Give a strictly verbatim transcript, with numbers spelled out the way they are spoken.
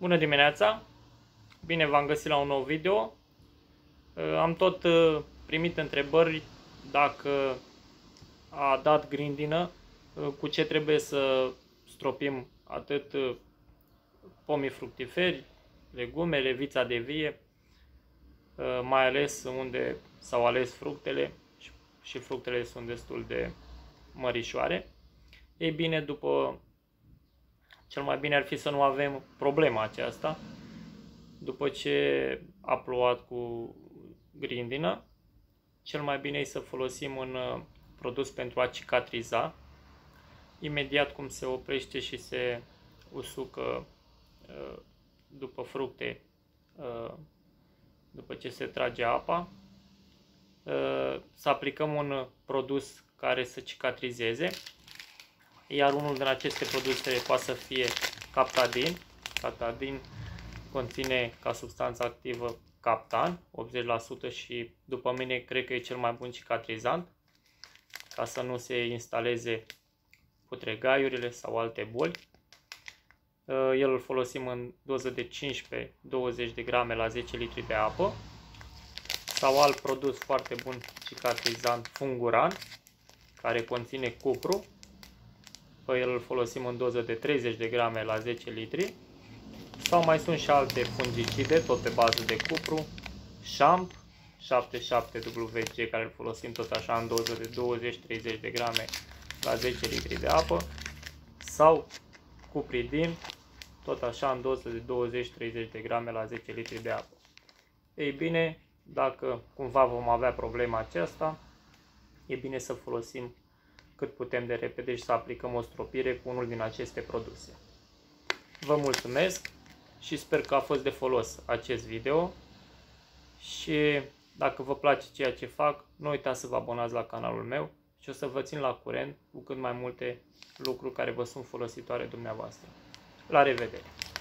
Bună dimineața! Bine v-am găsit la un nou video. Am tot primit întrebări dacă a dat grindină, cu ce trebuie să stropim atât pomii fructiferi, legumele, vița de vie, mai ales unde s-au ales fructele și fructele sunt destul de mărișoare. Ei bine, după cel mai bine ar fi să nu avem problema aceasta. După ce a plouat cu grindină, cel mai bine e să folosim un produs pentru a cicatriza. Imediat cum se oprește și se usucă după fructe, după ce se trage apa, să aplicăm un produs care să cicatrizeze. Iar unul din aceste produse poate să fie Captadin. Captadin conține ca substanță activă captan, optzeci la sută, și după mine cred că e cel mai bun cicatrizant, ca să nu se instaleze putregaiurile sau alte boli. El îl folosim în doză de cincisprezece douăzeci de grame la zece litri de apă. Sau alt produs foarte bun cicatrizant, Funguran, care conține cupru. Pe el îl folosim în doză de treizeci de grame la zece litri. Sau mai sunt și alte fungicide, tot pe bază de cupru. Champ șaptezeci și șapte W G, care îl folosim tot așa în doză de douăzeci treizeci de grame la zece litri de apă. Sau Cupridin, tot așa în doză de douăzeci treizeci de grame la zece litri de apă. Ei bine, dacă cumva vom avea problema aceasta, e bine să folosim cât putem de repede și să aplicăm o stropire cu unul din aceste produse. Vă mulțumesc și sper că a fost de folos acest video și dacă vă place ceea ce fac, nu uitați să vă abonați la canalul meu și o să vă țin la curent cu cât mai multe lucruri care vă sunt folositoare dumneavoastră. La revedere!